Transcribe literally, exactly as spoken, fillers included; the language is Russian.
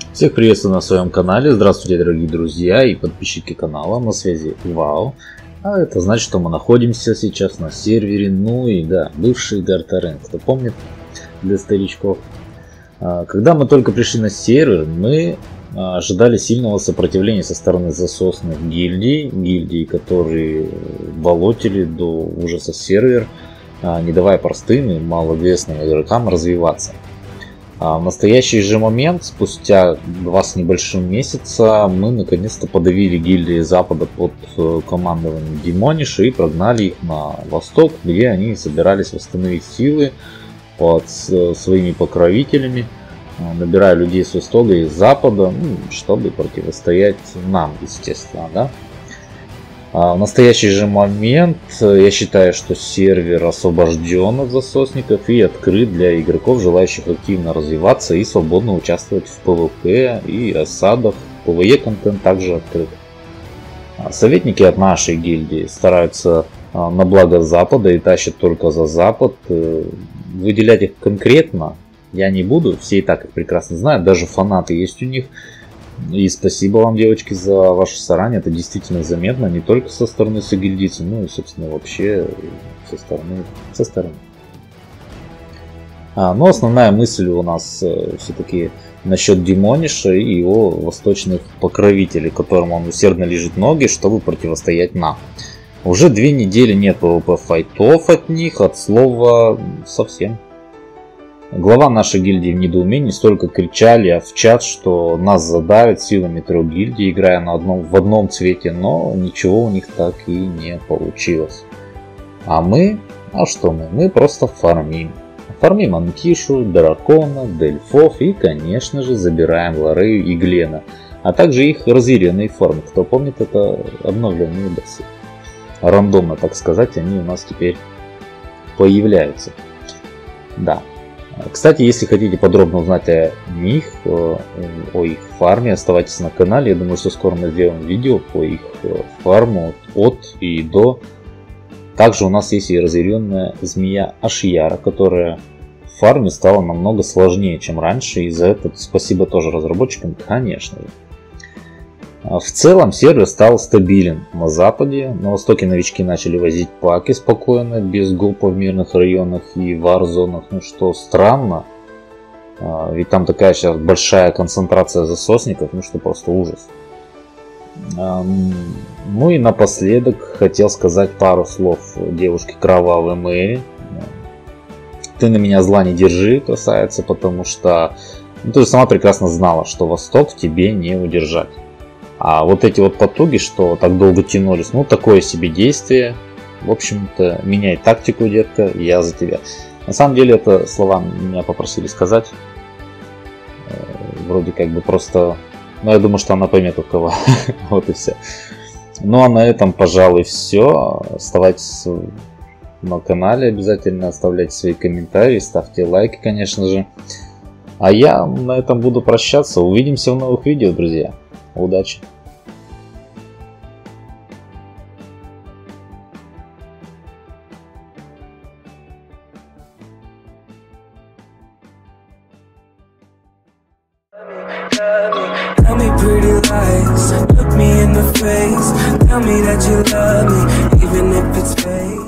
Всех приветствую на своем канале. Здравствуйте, дорогие друзья и подписчики канала. На связи Вау. А это значит, что мы находимся сейчас на сервере, ну и да, бывший Гартарен, кто помнит, для старичков. Когда мы только пришли на сервер, мы ожидали сильного сопротивления со стороны засосных гильдий, гильдий, которые болотили до ужаса сервер, не давая простым и малоизвестным игрокам развиваться. А в настоящий же момент, спустя два с небольшим месяца, мы наконец-то подавили гильдии Запада под командованием Демониша и прогнали их на восток, где они собирались восстановить силы под своими покровителями, набирая людей с востока и с запада, ну, чтобы противостоять нам, естественно, да. А в настоящий же момент я считаю, что сервер освобожден от засосников и открыт для игроков, желающих активно развиваться и свободно участвовать в PvP и осадах. PvE контент также открыт. Советники от нашей гильдии стараются на благо Запада и тащат только за Запад. Выделять их конкретно я не буду, все и так их прекрасно знают, даже фанаты есть у них. И спасибо вам, девочки, за ваше старание, это действительно заметно, не только со стороны согильдийцев, ну и, собственно, вообще со стороны, со стороны. А, но основная мысль у нас э, все-таки насчет Демониша и его восточных покровителей, которым он усердно лижет ноги, чтобы противостоять нам. Уже две недели нет PvP файтов от них, от слова совсем. Глава нашей гильдии в недоумении, столько кричали в чат, что нас задавят силами трех гильдий, играя на одном, в одном цвете, но ничего у них так и не получилось. А мы? А что мы? Мы просто фармим. Фармим Анкишу, Дракона, Дельфов и, конечно же, забираем Лорею и Глена, а также их разъяренные формы. Кто помнит, это обновленные боссы. Рандомно, так сказать, они у нас теперь появляются. Да. Кстати, если хотите подробно узнать о них, о их фарме, оставайтесь на канале. Я думаю, что скоро мы сделаем видео по их фарму от и до. Также у нас есть и разъяренная змея Ашьяра, которая в фарме стала намного сложнее, чем раньше. И за это спасибо тоже разработчикам, конечно же. В целом сервер стал стабилен на западе. На востоке новички начали возить паки спокойно, без гопа в мирных районах и вар-зонах. Ну что странно, ведь там такая сейчас большая концентрация засосников, ну что просто ужас. Ну и напоследок хотел сказать пару слов девушке Кровавой Мэри. Ты на меня зла не держи, касается, потому что ну, ты сама прекрасно знала, что восток в тебе не удержать. А вот эти вот потуги, что так долго тянулись, ну такое себе действие. В общем-то, меняй тактику, детка, я за тебя. На самом деле, это слова меня попросили сказать. Вроде как бы просто... Ну, я думаю, что она поймет от кого. Вот и все. Ну, а на этом, пожалуй, все. Оставайтесь на канале обязательно, оставляйте свои комментарии, ставьте лайки, конечно же. А я на этом буду прощаться. Увидимся в новых видео, друзья. Удачи! Tell me pretty lies, look me in the face, tell me that you love me, even if it's fake.